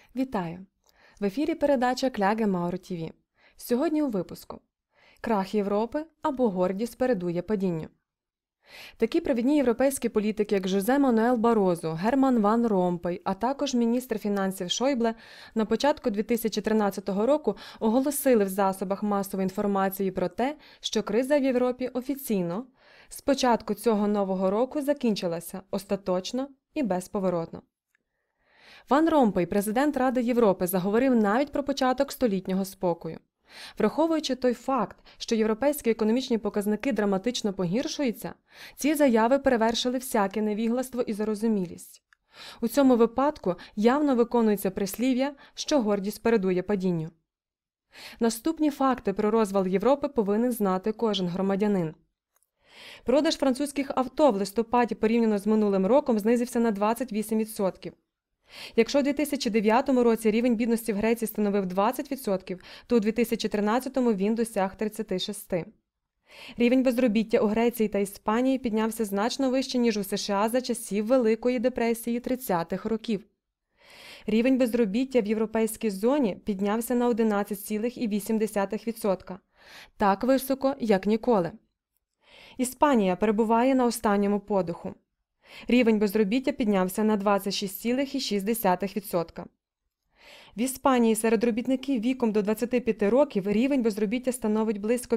Вітаю! В ефірі передача Кляге Мауро ТІВІ. Сьогодні у випуску. Крах Європи або гордість передує падінню. Такі провідні європейські політики, як Жозе Мануель Барозу, Герман Ван Ромпой, а також міністр фінансів Шойбле на початку 2013 року оголосили в засобах масової інформації про те, що криза в Європі офіційно з початку цього нового року закінчилася остаточно і безповоротно. Ван Ромпой, президент Ради Європи, заговорив навіть про початок столітнього спокою. Враховуючи той факт, що європейські економічні показники драматично погіршуються, ці заяви перевершили всяке невігластво і зарозумілість. У цьому випадку явно виконується прислів'я, що гордість передує падінню. Наступні факти про розвал Європи повинен знати кожен громадянин. Продаж французьких авто в листопаді порівняно з минулим роком знизився на 28%. Якщо у 2009 році рівень бідності в Греції становив 20%, то у 2013 він досяг 36%. Рівень безробіття у Греції та Іспанії піднявся значно вище, ніж у США за часів Великої депресії 30-х років. Рівень безробіття в європейській зоні піднявся на 11,8%. Так високо, як ніколи. Іспанія перебуває на останньому подиху. Рівень безробіття піднявся на 26,6%. В Іспанії серед робітників віком до 25 років рівень безробіття становить близько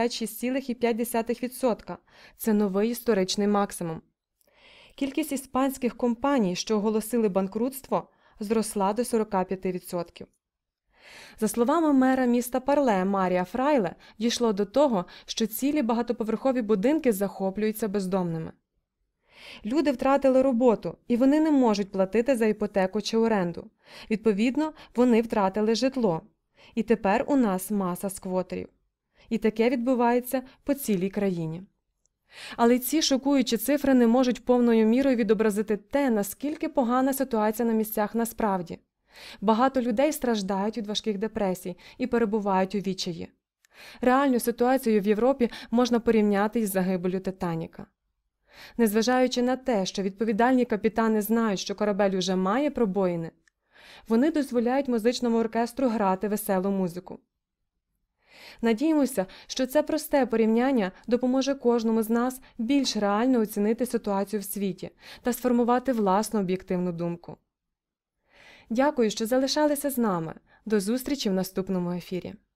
56,5%. Це новий історичний максимум. Кількість іспанських компаній, що оголосили банкрутство, зросла до 45%. За словами мера міста Парле Марія Фрайле, дійшло до того, що цілі багатоповерхові будинки захоплюються бездомними. Люди втратили роботу, і вони не можуть платити за іпотеку чи оренду. Відповідно, вони втратили житло. І тепер у нас маса сквотерів. І таке відбувається по цілій країні. Але ці шокуючі цифри не можуть повною мірою відобразити те, наскільки погана ситуація на місцях насправді. Багато людей страждають від важких депресій і перебувають у відчаї. Реальну ситуацію в Європі можна порівняти із загибеллю Титаніка. Незважаючи на те, що відповідальні капітани знають, що корабель уже має пробоїни, вони дозволяють музичному оркестру грати веселу музику. Надіємося, що це просте порівняння допоможе кожному з нас більш реально оцінити ситуацію в світі та сформувати власну об'єктивну думку. Дякую, що залишалися з нами. До зустрічі в наступному ефірі.